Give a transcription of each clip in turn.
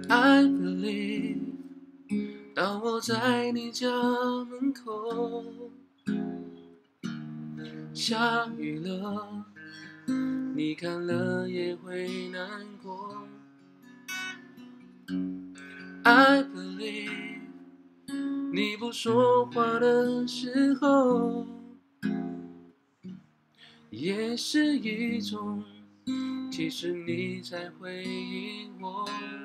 I believe， 当我在你家门口，下雨了，你看了也会难过。I believe， 你不说话的时候，也是一种，其实你在回应我。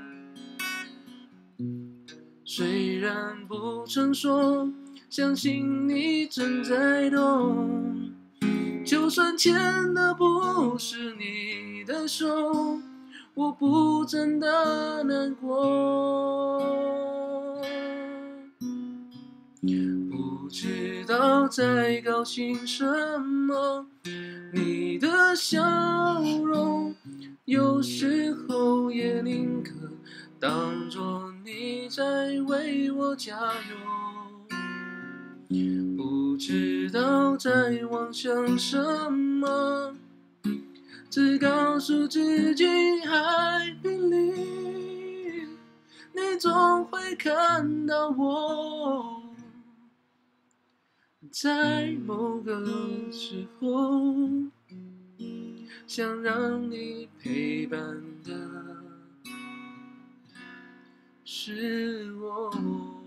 虽然不曾说，相信你正在懂。就算牵的不是你的手，我不真的难过。不知道在高兴什么，你的笑容有时候也宁可当作你在为我加油。不知道在妄想什么，只告诉自己 I believe， 你总会看到我，在某个时候，想让你陪伴的是我。